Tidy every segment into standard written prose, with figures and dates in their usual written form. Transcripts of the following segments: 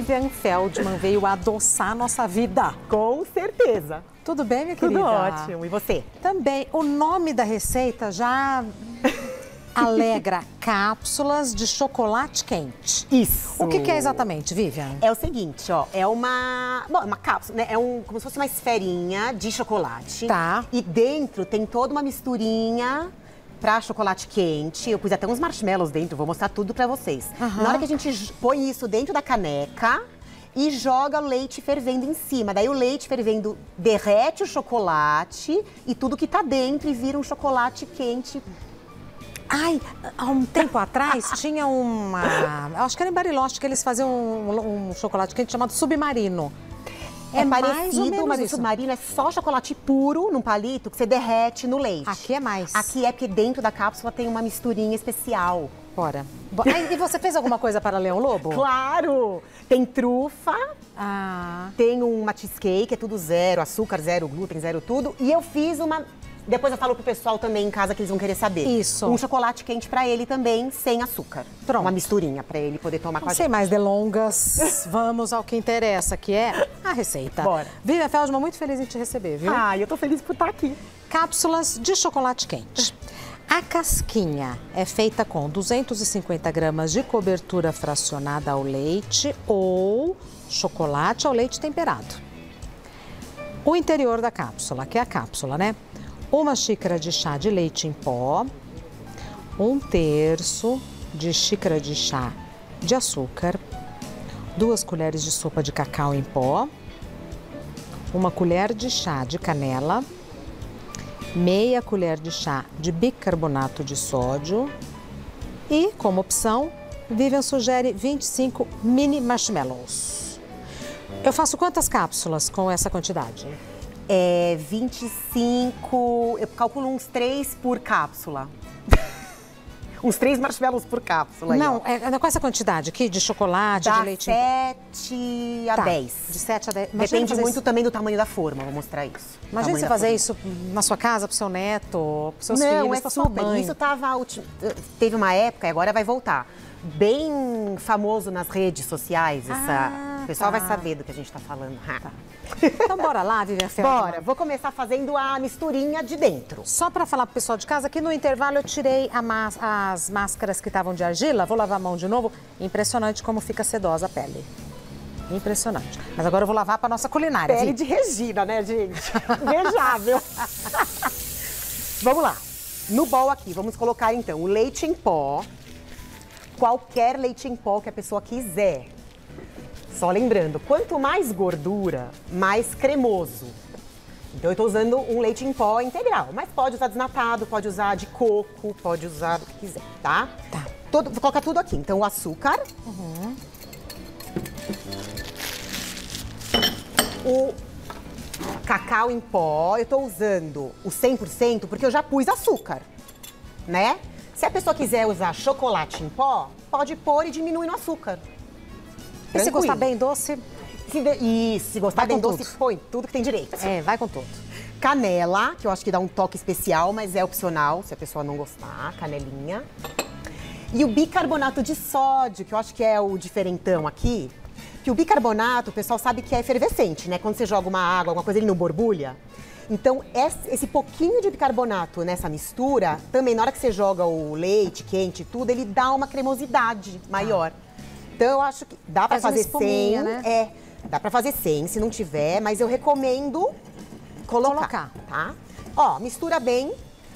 Vivian Feldman veio adoçar a nossa vida. Com certeza. Tudo bem, minha querida? Tudo ótimo. E você? Também. O nome da receita já alegra: cápsulas de chocolate quente. Isso. O que é exatamente, Vivian? É o seguinte, ó, é uma cápsula, né? Como se fosse uma esferinha de chocolate. Tá. E dentro tem toda uma misturinha pra chocolate quente. Eu pus até uns marshmallows dentro, vou mostrar tudo pra vocês. Na hora que a gente põe isso dentro da caneca e joga o leite fervendo em cima. Daí o leite fervendo derrete o chocolate e tudo que tá dentro e vira um chocolate quente. Ai, há um tempo atrás tinha acho que era em Bariloche que eles faziam um chocolate quente chamado submarino. É mais ou parecido, menos mas o isso. submarino é só chocolate puro num palito que você derrete no leite. Aqui é mais. Aqui é porque dentro da cápsula tem uma misturinha especial. Bora. E você fez alguma coisa para Leão Lobo? Claro! Tem trufa, tem uma cheesecake, é tudo zero, açúcar, zero, glúten, zero tudo. E eu fiz uma... Depois eu falo pro pessoal também em casa que eles vão querer saber. Isso. Um chocolate quente pra ele também, sem açúcar. Pronto. Uma misturinha pra ele poder tomar com a gente. Sem mais delongas, vamos ao que interessa, que é a receita. Bora. Vivian Feldman, muito feliz em te receber, viu? Eu tô feliz por estar aqui. Cápsulas de chocolate quente. A casquinha é feita com 250 gramas de cobertura fracionada ao leite ou chocolate ao leite temperado. O interior da cápsula, que é a cápsula, né? Uma xícara de chá de leite em pó, 1/3 de xícara de chá de açúcar, 2 colheres de sopa de cacau em pó, 1 colher de chá de canela, meia colher de chá de bicarbonato de sódio e, como opção, Vivian sugere 25 mini marshmallows. Eu faço quantas cápsulas com essa quantidade? 25, eu calculo uns 3 por cápsula. Uns 3 marshmallows por cápsula. Não, com essa quantidade aqui de chocolate, de leite... 7 a 10. De 7 a 10. Depende muito também do tamanho da forma, vou mostrar isso. Imagina você fazer isso na sua casa, pro seu neto, pros seus filhos, pra sua mãe. Isso teve uma época, e agora vai voltar, bem famoso nas redes sociais. O pessoal vai saber do que a gente tá falando. Tá. Então bora lá, Vivian Feldman. Bora, vou começar fazendo a misturinha de dentro. Só para falar pro pessoal de casa, que no intervalo eu tirei as máscaras que estavam de argila, vou lavar a mão de novo. Impressionante como fica sedosa a pele. Impressionante. Mas agora eu vou lavar para nossa culinária. Pele de Regina, né, gente? Invejável. Vamos lá. No bowl aqui, vamos colocar então o leite em pó. Qualquer leite em pó que a pessoa quiser. Só lembrando, quanto mais gordura, mais cremoso. Então eu tô usando um leite em pó integral, mas pode usar desnatado, pode usar de coco, pode usar do que quiser, tá? Tá. Vou colocar tudo aqui. Então o açúcar. O cacau em pó. Eu tô usando o 100% porque eu já pus açúcar, né? Se a pessoa quiser usar chocolate em pó, pode pôr e diminui no açúcar. E se gostar bem doce? Se gostar bem doce, põe tudo que tem direito. Vai com tudo. Canela, que eu acho que dá um toque especial, mas é opcional, se a pessoa não gostar, canelinha. E o bicarbonato de sódio, que eu acho que é o diferentão aqui. Que o bicarbonato, o pessoal sabe que é efervescente, né? Quando você joga uma água, alguma coisa, ele não borbulha. Então, esse pouquinho de bicarbonato nessa mistura, também na hora que você joga o leite quente e tudo, ele dá uma cremosidade maior. Então, eu acho que dá pra fazer sem, né? Dá pra fazer sem, se não tiver, mas eu recomendo colocar, tá? Ó, mistura bem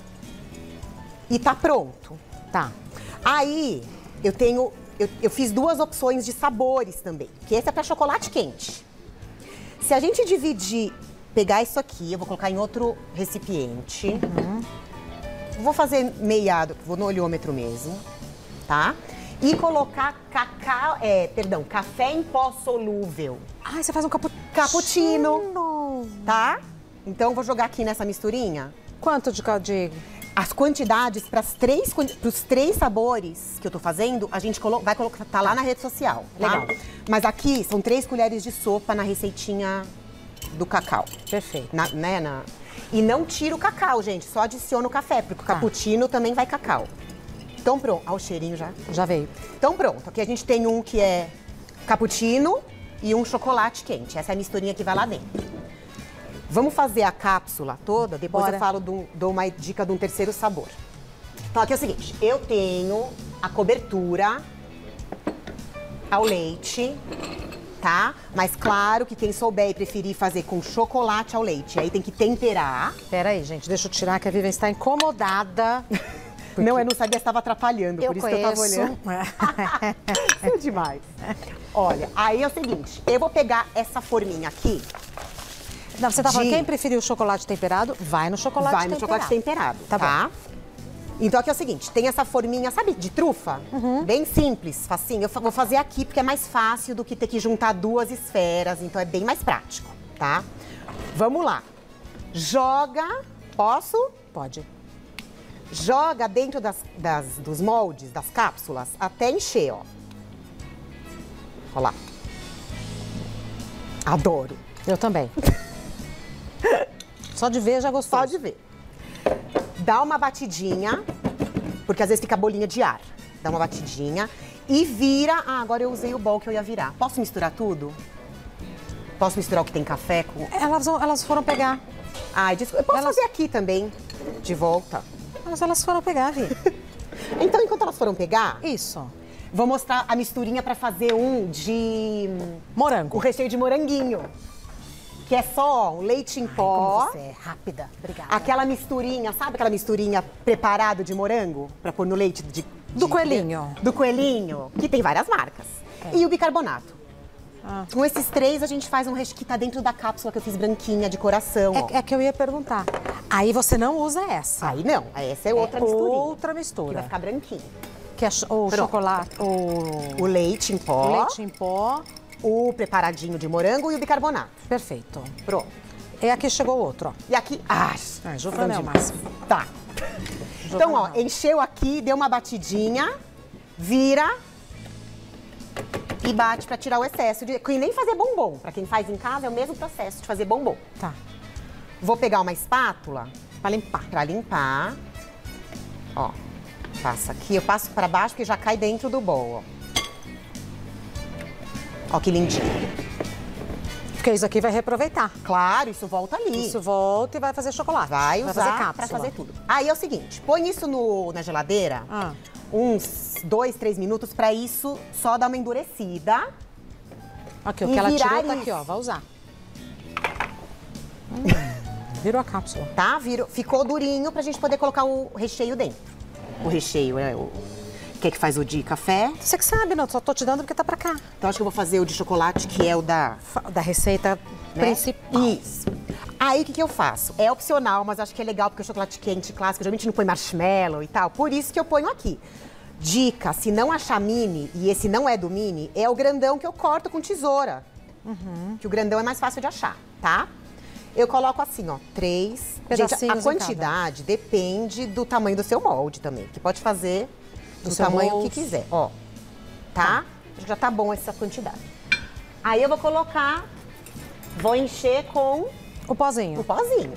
e tá pronto. Tá. Aí, eu fiz 2 opções de sabores também, que esse é pra chocolate quente. Se a gente dividir, pegar isso aqui, eu vou colocar em outro recipiente. Vou fazer meiado, vou no olhômetro mesmo, tá? E colocar café em pó solúvel. Ai, você faz um cappuccino, tá? Então, vou jogar aqui nessa misturinha. Quanto de... As quantidades para os 3 sabores que eu tô fazendo, a gente vai colocar, tá lá na rede social, tá? Legal. Mas aqui são 3 colheres de sopa na receitinha do cacau. Perfeito. E não tira o cacau, gente, só adiciona o café, porque o cappuccino também vai cacau. Então pronto, ó o cheirinho já. Já veio. Então pronto, aqui a gente tem um que é cappuccino, e um chocolate quente. Essa é a misturinha que vai lá dentro. Vamos fazer a cápsula toda, depois Bora. eu falo, dou uma dica de um terceiro sabor. Então aqui é o seguinte, eu tenho a cobertura ao leite, tá? Mas claro que quem souber e preferir fazer com chocolate ao leite, aí tem que temperar. Pera aí, gente, deixa eu tirar que a Vivian está incomodada. Não, eu não sabia se estava atrapalhando, por isso que eu tava olhando. Isso é demais. Olha, aí é o seguinte, eu vou pegar essa forminha aqui. Não, você tá falando, quem preferiu o chocolate temperado, vai no chocolate temperado. Vai no chocolate temperado, Tá tá? Então aqui é o seguinte, tem essa forminha, sabe, de trufa? Bem simples, facinho. Eu vou fazer aqui porque é mais fácil do que ter que juntar duas esferas, então é bem mais prático, tá? Vamos lá. Joga, posso? Pode. Joga dentro dos moldes, das cápsulas, até encher, ó. Olha lá. Adoro. Eu também. Só de ver já gostou. Pode ver. Dá uma batidinha, porque às vezes fica bolinha de ar. Dá uma batidinha e vira... Ah, agora eu usei o bowl que eu ia virar. Posso misturar tudo? Posso misturar o que tem café com... Elas foram pegar. Ai, desculpa. Eu posso fazer aqui também, de volta. Mas elas foram pegar, Vi. Então, enquanto elas foram pegar, Isso. vou mostrar a misturinha pra fazer um de... Morango. o recheio de moranguinho. Que é só um leite em pó. Como você é rápida. Obrigada. Aquela misturinha, sabe aquela misturinha preparado de morango? Pra pôr no leite Do coelhinho. Do coelhinho, que tem várias marcas. E o bicarbonato. Com esses três, a gente faz um recheio que tá dentro da cápsula que eu fiz branquinha, de coração, ó. É que eu ia perguntar. Aí você não usa essa. Aí não, essa é outra misturinha. Outra Que vai mistura. ficar branquinho. Que é o chocolate, O leite em pó, o leite em pó. o preparadinho de morango e o bicarbonato. Perfeito. Pronto. E aqui chegou o outro, ó. E aqui... Ah, Giovana é o demais. máximo. Tá. Então, ó, encheu aqui, deu uma batidinha, vira e bate pra tirar o excesso. E nem fazer bombom. Pra quem faz em casa, é o mesmo processo de fazer bombom. Tá. Vou pegar uma espátula Pra limpar. pra limpar. Ó, passa aqui. Eu passo pra baixo porque já cai dentro do bowl, ó. Ó que lindinho. Porque isso aqui vai reaproveitar. Claro, isso volta ali. Isso volta e vai fazer chocolate. Vai usar fazer pra cápsula. fazer tudo. Aí é o seguinte, põe isso na geladeira, uns 2, 3 minutos pra isso só dar uma endurecida. Aqui, o E que ela virar tirou tá isso. aqui, ó. Vai usar. Virou a cápsula. Tá? Ficou durinho pra gente poder colocar o recheio dentro. O recheio é o... Quer que faz o de café? Você que sabe, não. Só tô te dando porque tá pra cá. Então acho que eu vou fazer o de chocolate, que é o da... Da receita né? principal. Isso. Aí o que eu faço? É opcional, mas acho que é legal porque o chocolate quente clássico geralmente não põe marshmallow e tal. Por isso que eu ponho aqui. Dica, se não achar mini, e esse não é do mini, é o grandão que eu corto com tesoura. Que o grandão é mais fácil de achar, tá? Eu coloco assim, ó, 3. Gente, Pedacinhos a em quantidade depende do tamanho do seu molde também. Que pode fazer do seu tamanho bolso. que quiser, ó. Tá? Acho que já tá bom essa quantidade. Aí eu vou colocar, vou encher com O pozinho. o pozinho.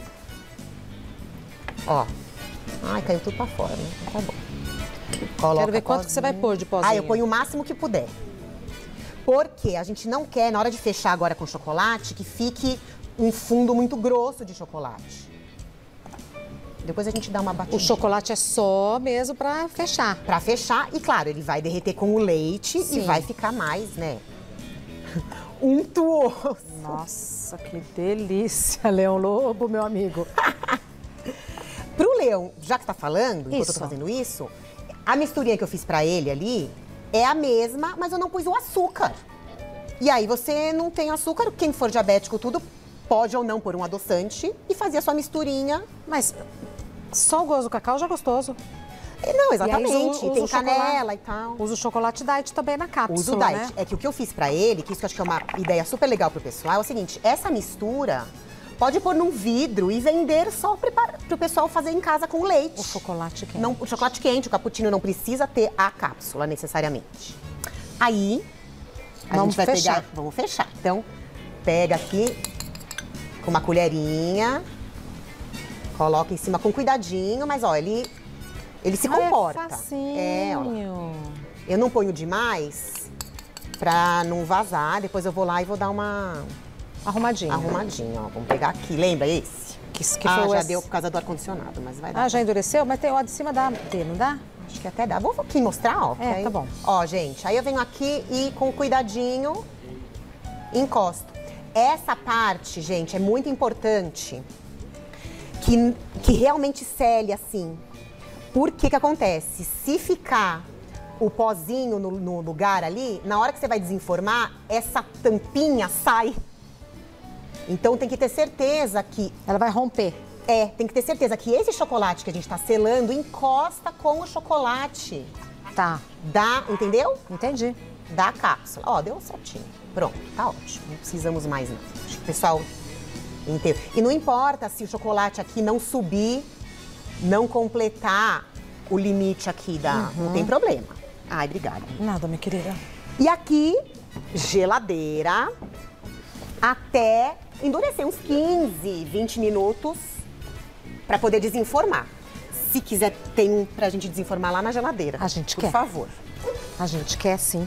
Ó. Ai, caiu tudo pra fora, né? Tá bom. Coloca Quero ver quanto que você vai pôr de pozinho. Ah, eu ponho o máximo que puder. Porque a gente não quer, na hora de fechar agora com chocolate, que fique um fundo muito grosso de chocolate. Depois a gente dá uma batidinha. O chocolate é só mesmo pra fechar. Pra fechar, e claro, ele vai derreter com o leite Sim. e vai ficar mais, né? Untuoso. Nossa, que delícia, Leão Lobo, meu amigo. Pro Leão, já que tá falando, enquanto eu Isso. tô fazendo isso, a misturinha que eu fiz pra ele ali é a mesma, mas eu não pus o açúcar. E aí você não tem açúcar, quem for diabético tudo, pode ou não pôr um adoçante e fazer a sua misturinha. Mas só o gosto do cacau já é gostoso. E não, E aí exatamente, usa tem o canela chocolate. e tal. Usa o chocolate diet também na cápsula, Uso o diet. né? É que o que eu fiz pra ele, que isso que eu acho que é uma ideia super legal pro pessoal, é o seguinte, essa mistura pode pôr num vidro e vender só pro pessoal fazer em casa com leite. O chocolate quente. Não, o chocolate quente, o cappuccino não precisa ter a cápsula necessariamente. Aí, a Vamos gente vai fechar. pegar, vamos fechar. Então, pega aqui com uma colherinha, coloca em cima com cuidadinho, mas ó, ele se comporta. É facinho. É, ó. Eu não ponho demais, Pra não vazar. Depois eu vou lá e vou dar uma Arrumadinho. arrumadinha, ó. Vamos pegar aqui. Lembra esse? Que Ah, foi já esse. deu por causa do ar-condicionado, mas vai dar. Ah, já endureceu? Mas tem ó de cima da T, não dá? Acho que até dá. Vou aqui mostrar, ó. porque aí- tá bom. Ó, gente, aí eu venho aqui e com cuidadinho encosto. Essa parte, gente, é muito importante que realmente sele assim. Por que que acontece? Se ficar o pozinho no lugar ali, na hora que você vai desenformar, essa tampinha sai. Então tem que ter certeza que Ela vai romper. tem que ter certeza que esse chocolate que a gente tá selando encosta com o chocolate Tá, entendeu? entendi. Da cápsula. Ó, deu certinho. Pronto, tá ótimo. Não precisamos mais não. Acho que o pessoal entendeu. E não importa se o chocolate aqui não subir, não completar o limite aqui não tem problema. Ai, obrigada. Nada, minha querida. E aqui, geladeira até endurecer uns 15, 20 minutos para poder desenformar. Se quiser, tem um pra gente desenformar lá na geladeira. A gente por quer. favor. A gente quer sim.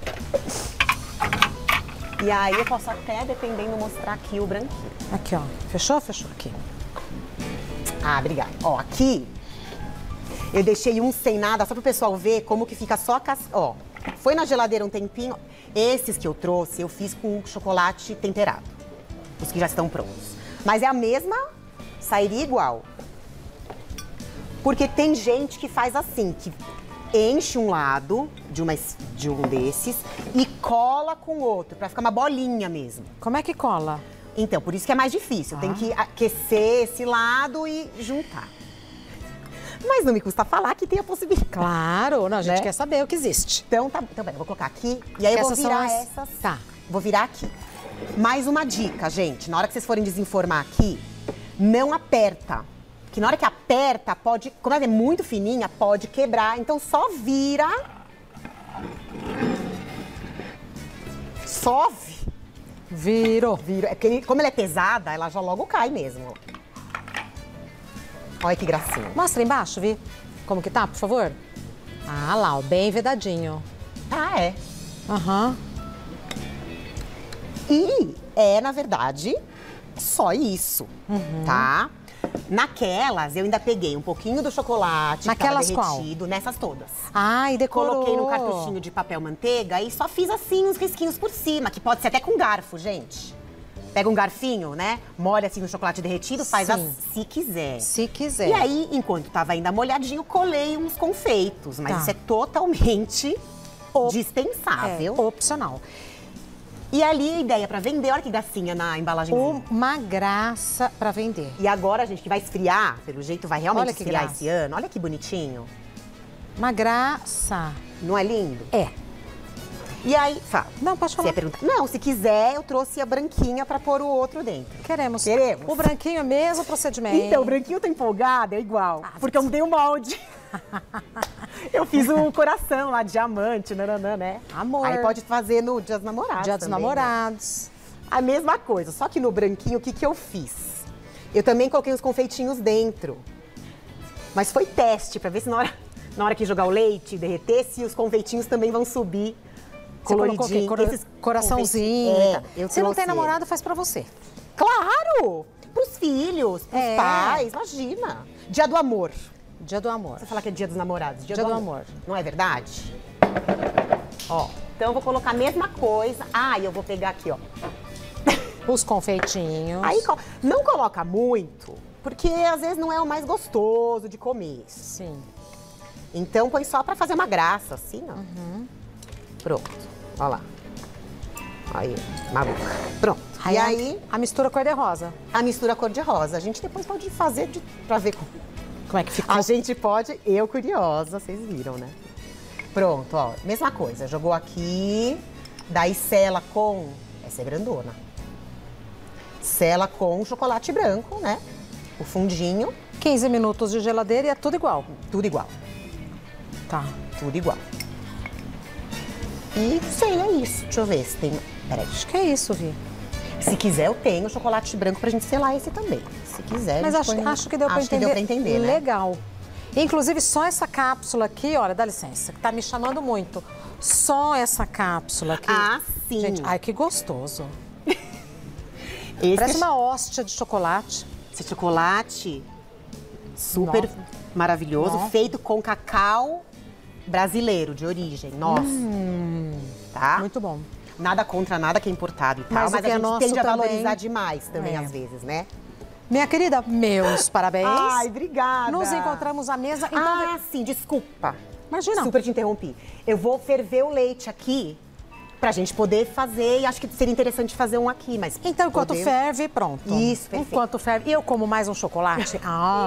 E aí eu posso até, dependendo, mostrar aqui o branquinho. Aqui, ó. Fechou? Fechou aqui. Ah, obrigada. Ó, aqui eu deixei um sem nada, só pro pessoal ver como que fica só a casca. Ó, foi na geladeira um tempinho. Esses que eu trouxe, eu fiz com chocolate temperado. Os que já estão prontos. Mas é a mesma, sairia igual. Porque tem gente que faz assim, que enche um lado de um desses e cola com o outro, pra ficar uma bolinha mesmo. Como é que cola? Então, por isso que é mais difícil. Tem que aquecer esse lado e juntar. Mas não me custa falar que tem a possibilidade. Claro, não, a gente Né? quer saber o que existe. Então, tá, então, pera, eu vou colocar aqui e aí eu vou Essas são virar as- essas. Tá. Vou virar aqui. Mais uma dica, gente. Na hora que vocês forem desenformar aqui, não aperta. Porque na hora que aperta, pode... Como ela é muito fininha, pode quebrar. Então, só vira. Só Virou. vira. É porque como ela é pesada, ela já logo cai mesmo. Olha que gracinha. Mostra embaixo, Vi. Como que tá, por favor? Ah lá, ó, bem vedadinho. Ah, é. Aham. E é, na verdade, só isso, tá? Naquelas, eu ainda peguei um pouquinho do chocolate Naquelas que qual? tava derretido, nessas todas. Ah, e decorou. Coloquei num cartuchinho de papel manteiga e só fiz assim uns risquinhos por cima, que pode ser até com garfo, gente. Pega um garfinho, né? Molha assim no chocolate derretido, faz Sim. se quiser. Se quiser. E aí, enquanto tava ainda molhadinho, colei uns confeitos. Mas Tá. isso é totalmente dispensável. Opcional. E ali a ideia pra vender, olha que gracinha na embalagenzinha. Uma graça pra vender. E agora, gente, que vai esfriar, pelo jeito vai realmente Olha que esfriar graça. esse ano. Olha que bonitinho. Uma graça. Não é lindo? É. E aí, fala. Não, pode Você falar. ia perguntar? Não, se quiser, eu trouxe a branquinha pra pôr o outro dentro. Queremos. Queremos. O branquinho é mesmo procedimento. Então, o branquinho tá empolgado, é igual. Porque eu mudei o molde. Eu fiz um coração lá, diamante, nananã, né? Amor. Aí pode fazer no Dia dos Namorados Dia dos também, né? Namorados. A mesma coisa, só que no branquinho, o que que eu fiz? Eu também coloquei os confeitinhos dentro. Mas foi teste, pra ver se na hora que jogar o leite e derreter, se os confeitinhos também vão subir Você colocou o quê? coloridinho. Esses Coraçãozinho. confeitinhos. e tal. Eu Se não tem trouxe namorado, faz pra você. Claro! Pros filhos, pros É. pais, imagina. Dia do amor. Dia do amor. Você fala que é dia dos namorados. Dia Dia do do amor. amor. Não é verdade? Ó, então eu vou colocar a mesma coisa. Ah, e eu vou pegar aqui, ó. Os confeitinhos. Aí não coloca muito, porque às vezes não é o mais gostoso de comer. Sim. Então põe só pra fazer uma graça, assim, ó. Pronto, ó lá. Aí, maluca. Pronto. E aí, A mistura cor-de-rosa. a mistura cor-de-rosa. A gente depois pode fazer pra ver Como é que ficou? A gente pode, eu curiosa, vocês viram, né? Pronto, ó, mesma coisa. Jogou aqui, daí sela com... Essa é grandona. Sela com chocolate branco, né? O fundinho, 15 minutos de geladeira e é tudo igual. tudo igual. Tá. Tudo igual. E sei, é isso. Deixa eu ver se tem... Peraí. Acho que é isso, Vi. Se quiser, eu tenho chocolate branco pra gente selar esse também. Se quiser, Mas a gente põe- acho que deu pra acho entender. que deu pra entender, né? Legal. Inclusive, só essa cápsula aqui, olha, dá licença, que tá me chamando muito. Só essa cápsula aqui. Ah, sim. Gente, ai, que gostoso. Esse Parece uma hóstia de chocolate. Esse chocolate super Nossa. maravilhoso, Nossa. feito com cacau brasileiro, de origem. Nossa. Tá? Muito bom. Nada contra nada que é importado e tal, Mas mas o que a é gente nosso tende a também. valorizar demais também, É. às vezes, né? Minha querida, meus parabéns. Ai, obrigada. Nos encontramos à mesa. Então, Ah, sim, desculpa. imagina. Super te interrompi. Eu vou ferver o leite aqui pra gente poder fazer, e acho que seria interessante fazer um aqui, mas... Então, enquanto podemos- ferve, pronto. Isso, perfeito. Enquanto ferve. E eu como mais um chocolate?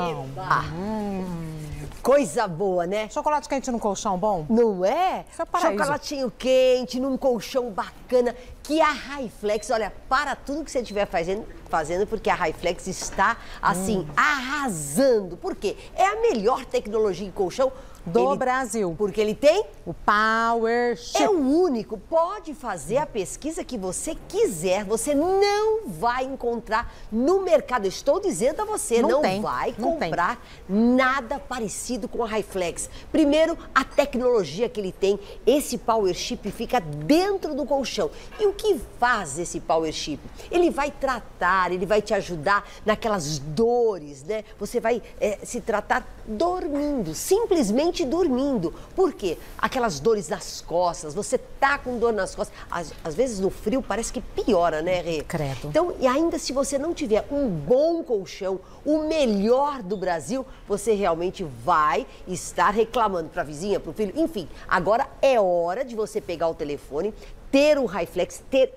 Coisa boa, né? Chocolate quente num colchão bom? Não é? Isso é paraíso. Chocolatinho quente, num colchão bacana. Que a Hi-Flex, olha, para tudo que você estiver fazendo, porque a Hi-Flex está, assim, arrasando. Por quê? É a melhor tecnologia em colchão Do Brasil. Porque ele tem... O Power Chip. É o único. Pode fazer a pesquisa que você quiser. Você não vai encontrar no mercado. Eu estou dizendo a você, Não não tem, vai não tem. comprar nada parecido com a Hi-Flex. Primeiro, a tecnologia que ele tem. Esse Power Chip fica dentro do colchão. E o que faz esse Power Chip? Ele vai tratar, ele vai te ajudar naquelas dores, né? Você vai se tratar dormindo, simplesmente dormindo. Por quê? Aquelas dores nas costas, você tá com dor nas costas. Às vezes no frio parece que piora, né, Rê? Credo. Então, e ainda se você não tiver um bom colchão, o melhor do Brasil, você realmente vai estar reclamando para a vizinha, para o filho, enfim. Agora é hora de você pegar o telefone, ter o Hi-Flex, ter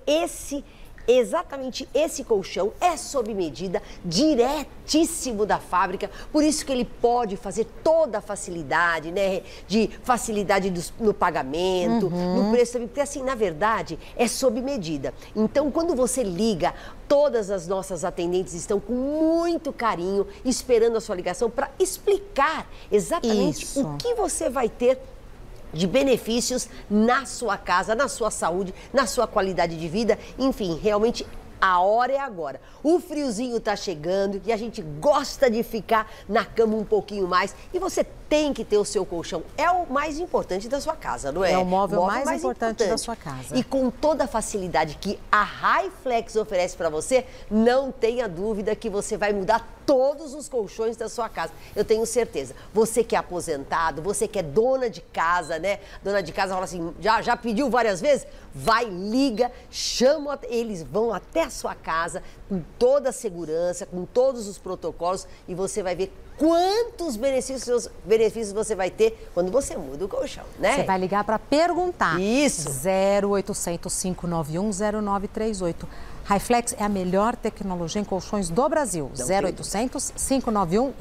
exatamente esse colchão, é sob medida, diretíssimo da fábrica, por isso que ele pode fazer toda a facilidade, né? De facilidade no pagamento, no preço também, porque assim, na verdade, é sob medida. Então, quando você liga, todas as nossas atendentes estão com muito carinho, esperando a sua ligação para explicar exatamente Isso. o que você vai ter de benefícios na sua casa, na sua saúde, na sua qualidade de vida. Enfim, realmente a hora é agora. O friozinho tá chegando e a gente gosta de ficar na cama um pouquinho mais. E você tem que ter o seu colchão. É o mais importante da sua casa, não é? É o móvel mais importante da sua casa. E com toda a facilidade que a Hi-Flex oferece para você, não tenha dúvida que você vai mudar todos os colchões da sua casa. Eu tenho certeza. Você que é aposentado, você que é dona de casa, né? Dona de casa fala assim, já pediu várias vezes? Vai, liga, chama, eles vão até a sua casa com toda a segurança, com todos os protocolos e você vai ver quantos benefícios você vai ter quando você muda o colchão, né? Você vai ligar para perguntar. Isso. 0800 591 0938. Hi-Flex é a melhor tecnologia em colchões do Brasil. 0800 591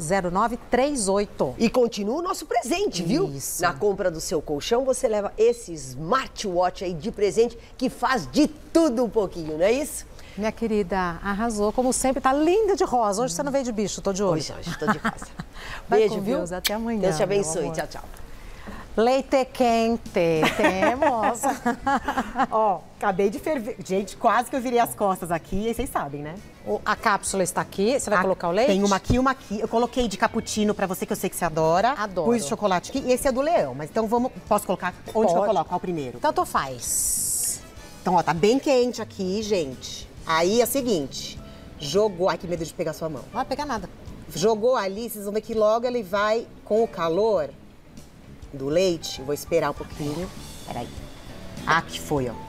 0938. E continua o nosso presente, viu? Isso. Na compra do seu colchão, você leva esse smartwatch aí de presente que faz de tudo um pouquinho, não é isso? Minha querida, arrasou. Como sempre, tá linda de rosa. Hoje você não veio de bicho, tô de olho. Hoje estou de rosa. Vai Beijo, com viu? Deus, até amanhã, Deus te meu abençoe. amor. Tchau, tchau. Leite quente, temos. Ó, acabei de ferver. Gente, quase que eu virei as costas aqui, e vocês sabem, né? A cápsula está aqui. Você vai colocar o leite? Tem uma aqui e uma aqui. Eu coloquei de cappuccino pra você, que eu sei que você adora. Adoro. Pus chocolate aqui. E esse é do leão. Mas então vamos... Posso colocar? Onde que eu Pode. coloco? Qual primeiro? Tanto faz. Então, ó, tá bem quente aqui, gente. Aí é o seguinte. Jogou... Ai, que medo de pegar sua mão. Não vai pegar nada. Jogou ali, vocês vão ver que logo ele vai, com o calor do leite, eu vou esperar um pouquinho. Peraí. Ah, que foi, ó.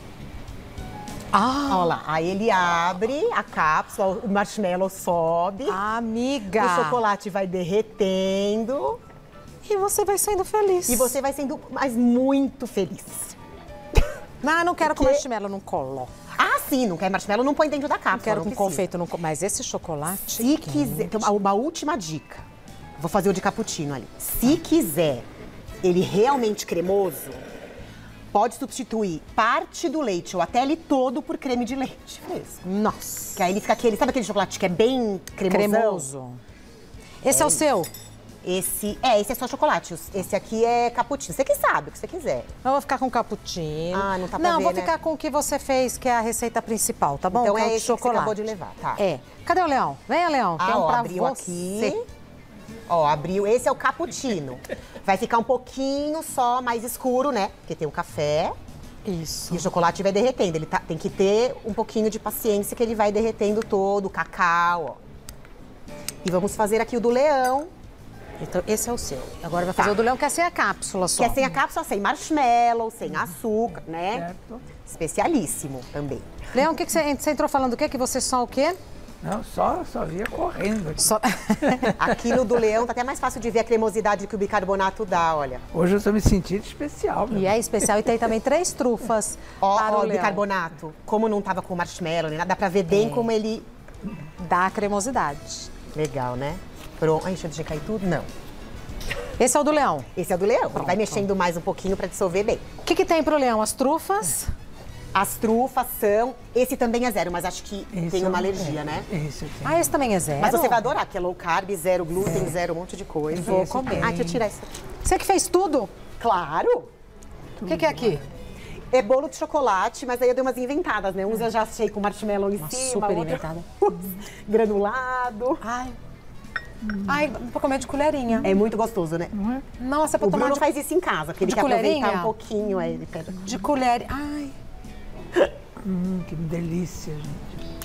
Ah, Olha lá. Aí ele abre a cápsula, o marshmallow sobe, amiga. o chocolate vai derretendo E você vai saindo feliz. e você vai sendo, mas muito feliz. Não, não quero com Porque- marshmallow, não colo. Ah, sim, não quer marshmallow, não põe dentro da cápsula. Não quero com precisa. confeito, não. Mas esse chocolate. Se quiser, então, uma última dica. Vou fazer o de cappuccino ali. Se quiser ele realmente cremoso, pode substituir parte do leite ou até ele todo por creme de leite fresco. Nossa. Que aí ele fica aquele, sabe aquele chocolate que é bem cremosão? Cremoso. Esse é o seu? Esse é só chocolate. Esse aqui é cappuccino. Você que sabe, o que você quiser. Eu vou ficar com cappuccino. Ah, não tá pra Não, ver, vou né? ficar com o que você fez, que é a receita principal, tá bom? Então Que é o de esse que você chocolate. acabou de levar, tá. É. Cadê o leão? Venha, Leão. Tem um ó, pra abriu você. aqui. Ó, abriu. Esse é o cappuccino. Vai ficar um pouquinho só mais escuro, né? Porque tem o café. Isso. E o chocolate vai derretendo. Ele tem que ter um pouquinho de paciência que ele vai derretendo todo, o cacau, ó. E vamos fazer aqui o do leão. Então, esse é o seu. Agora vai fazer o do leão, que é sem a cápsula só. Que é sem a cápsula, sem marshmallow, sem açúcar, né? Certo. Especialíssimo também. Leão, o que você entrou falando? O que você só o quê? Não, só via correndo aqui. Só... Aqui no do leão tá até mais fácil de ver a cremosidade que o bicarbonato dá, olha. Hoje eu estou me sentindo especial, meu. E é especial. E tem também 3 trufas para Ó, o o leão. bicarbonato. Como não tava com marshmallow, nem nada, dá pra ver bem como ele... Dá cremosidade. Legal, né? Pronto. Ai, deixa eu cair tudo? Não. Esse é o do leão. Esse é o do leão. Vai mexendo mais um pouquinho pra dissolver bem. O que tem pro leão? As trufas? As trufas são... Esse também é 0, mas acho que Esse tem eu uma não alergia, tenho. né? Esse eu tenho. Ah, esse também é 0? Mas você vai adorar, porque é low carb, 0 glúten, 0 um monte de coisa. Vou comer. Ah, deixa eu tirar isso aqui. Você que fez tudo? Claro! O que é aqui? É bolo de chocolate, mas aí eu dei umas inventadas, né? Uns eu já achei com marshmallow em cima. super outro inventada. granulado. Ai, pra comer de colherinha. É muito gostoso, né? Nossa, é pra O tomar Bruno de, faz isso em casa, porque ele de quer aproveitar colherinha? um pouquinho. Aí ele pega. de colher. Ai, Que delícia, gente.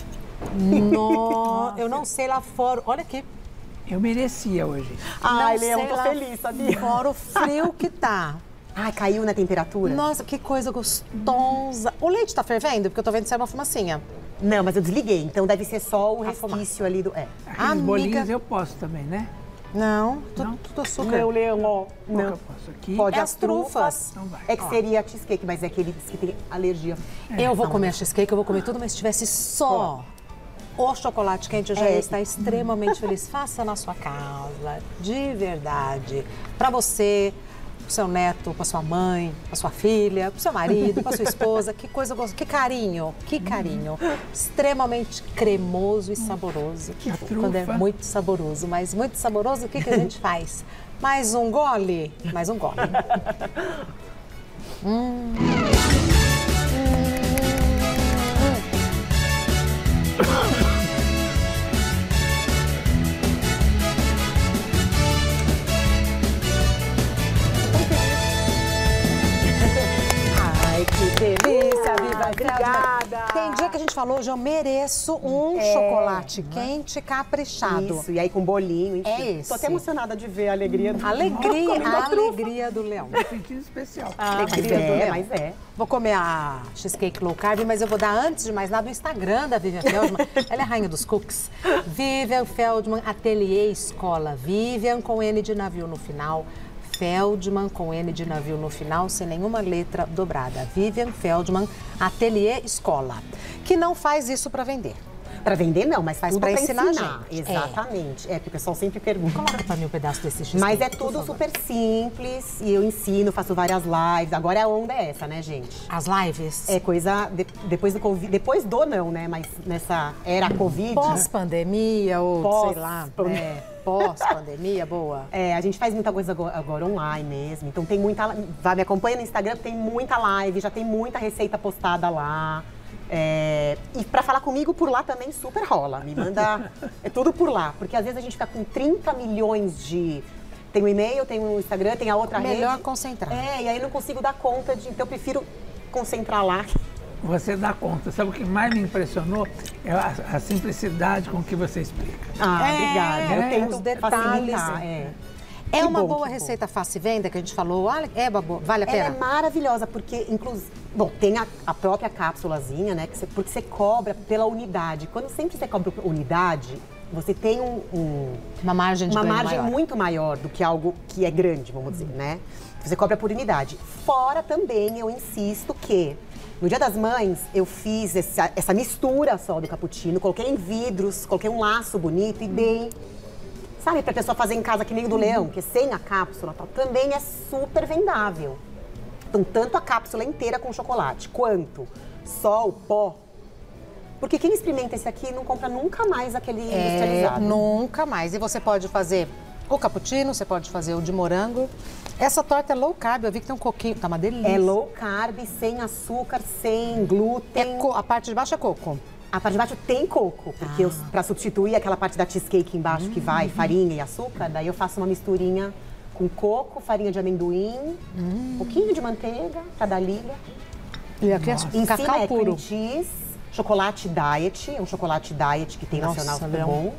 eu não sei lá fora. Olha aqui. Eu merecia hoje. Ai, Não Leão, sei tô lá feliz, sabia? Fora o frio que tá. Ai, caiu na temperatura? Nossa, que coisa gostosa. O leite tá fervendo? Porque eu tô vendo que sai uma fumacinha. Não, mas eu desliguei, então deve ser só o A resquício ali do... É. Aqueles Amiga. bolinhos eu posso também, né? Não, Não? tudo açúcar. Não, Leão, ó. Qual que Não. eu posso aqui? Pode É as as trufas. Então vai. É que seria cheesecake, mas é que ele disse que tem alergia. Eu vou comer a cheesecake, eu vou comer tudo, mas se tivesse só o chocolate quente, eu já ia estar extremamente feliz. Faça na sua casa, de verdade. Pra você, pro seu neto, pra sua mãe, pra sua filha, pro seu marido, pra sua esposa. Que coisa gostosa, que carinho, que carinho. Extremamente cremoso e saboroso. Quando é trufa. muito saboroso, mas muito saboroso, o que a gente faz? Mais um gole? Mais um gole. Ai, que delícia, Viva, obrigada. Tem dia que a gente falou, hoje eu mereço um chocolate quente caprichado. Isso, e aí com bolinho, enfim. É esse. Tô até emocionada de ver a alegria do... Alegria do leão. Tô sentindo especial. Alegria do leão. Mas é. Vou comer a cheesecake low carb, mas eu vou dar, antes de mais nada, o Instagram da Vivian Feldman. Ela é a rainha dos cookies. Vivian Feldman Ateliê Escola. Vivian com N de navio no final. Feldman com N de navio no final, sem nenhuma letra dobrada. Vivian Feldman Ateliê Escola. Que não faz isso para vender. Pra vender não, mas faz Pra pra ensinar ensinar. a gente. Exatamente. É, porque o pessoal sempre pergunta. Coloca pra mim um pedaço desse cheesecake. Mas é por tudo favor. super simples e eu ensino, faço várias lives. Agora a onda é essa, né, gente? As lives? É coisa depois do Covid, depois do não, né? Mas nessa era Covid. Pós-pandemia ou Pós- sei lá. Pós-pandemia, boa. É, a gente faz muita coisa agora online mesmo. Então tem muita. Vai, me acompanha no Instagram, tem muita live, já tem muita receita postada lá. É, e pra falar comigo por lá também super rola. Me manda. É tudo por lá. Porque às vezes a gente fica com 30 milhões de. Tem um e-mail, tem um Instagram, tem a outra rede. Melhor concentrar. É, e aí eu não consigo dar conta de. Então eu prefiro concentrar lá. Você dá conta. Sabe o que mais me impressionou? É a simplicidade com que você explica. Ah, obrigada. Eu os tento detalhes. facilitar. É. É Que uma bom, boa que bom. receita fácil e venda que a gente falou. Vale a Ela é pena? maravilhosa, porque, inclusive, bom, tem a própria cápsulazinha, né? Porque você cobra pela unidade. Quando sempre você cobra por unidade, você tem Uma margem de uma ganho margem maior. muito maior do que algo que é grande, vamos dizer, né? Você cobra por unidade. Fora também, eu insisto que no Dia das Mães, eu fiz essa mistura só do cappuccino, coloquei em vidros, coloquei um laço bonito e dei. Sabe, pra pessoa fazer em casa que nem o do leão, que sem a cápsula tal, também é super vendável. Então, tanto a cápsula inteira com chocolate, quanto só o pó. Porque quem experimenta esse aqui não compra nunca mais aquele industrializado. Nunca mais. E você pode fazer o cappuccino, você pode fazer o de morango. Essa torta é low carb, eu vi que tem um coquinho, tá uma delícia. É low carb, sem açúcar, sem glúten. A parte de baixo é coco. A parte de baixo tem coco, porque para substituir aquela parte da cheesecake embaixo que vai farinha e açúcar, daí eu faço uma misturinha com coco, farinha de amendoim, um pouquinho de manteiga para dar liga. E aqui é Em cacau cima é puro. cream cheese, chocolate diet, é um chocolate diet que tem nacional super Leão. bom.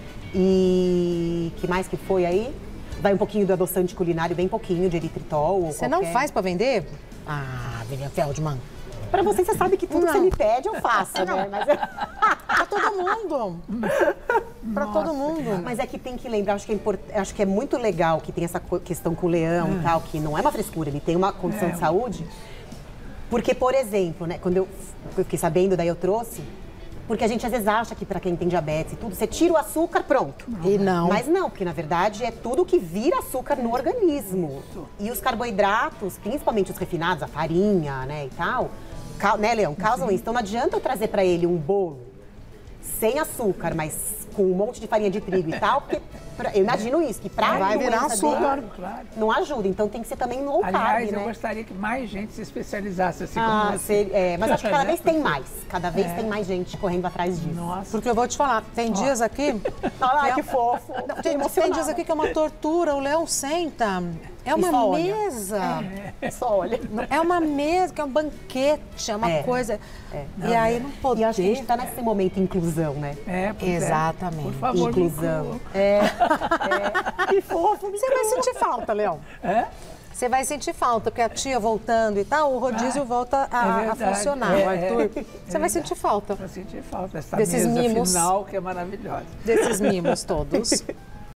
E que mais que foi aí? Vai um pouquinho do adoçante culinário, bem pouquinho de eritritol. Ou Você não qualquer... faz pra vender? Ah, Vivian Feldman. Pra você sabe que tudo que você me pede eu faço, né? Mas, Pra todo mundo. Pra todo mundo. mas é que tem que lembrar, acho que é muito legal que tem essa questão com o leão e tal, que não é uma frescura, ele tem uma condição de saúde. Porque, por exemplo, né, quando eu fiquei sabendo, daí eu trouxe, porque a gente às vezes acha que pra quem tem diabetes e tudo, você tira o açúcar, pronto. E não. Mas não, porque na verdade é tudo que vira açúcar no organismo. E os carboidratos, principalmente os refinados, a farinha, né, e tal, né, Leão, causam isso. Então não adianta eu trazer pra ele um bolo sem açúcar, mas com um monte de farinha de trigo e tal, porque eu imagino isso, que pra Vai virar doença açúcar. dele, Claro. não ajuda. Então tem que ser também low carb, Aliás, né? eu gostaria que mais gente se especializasse assim como Ah, você. mas acho que cada Né? vez tem mais. Cada vez tem mais gente correndo atrás disso. Nossa. Porque eu vou te falar, tem dias aqui... Olha lá, que que é- fofo. Não, Fiquei tem emocionada. dias aqui que é uma tortura, o Leão senta, é uma só olha. mesa, Só olha. é uma mesa, que é um banquete, é uma É. coisa... E aí não poder... E eu acho que a gente tá nesse momento de inclusão, né? Pois é. Exatamente. Por favor, me Inclusão. inclua. Que fofo. Você vai sentir falta, Leão. É? Você vai sentir falta, porque a tia voltando e tal, o rodízio volta a verdade. funcionar. O Arthur, você vai sentir falta Eu senti falta dessa Desses mesa mimos. final que é maravilhosa. desses mimos todos.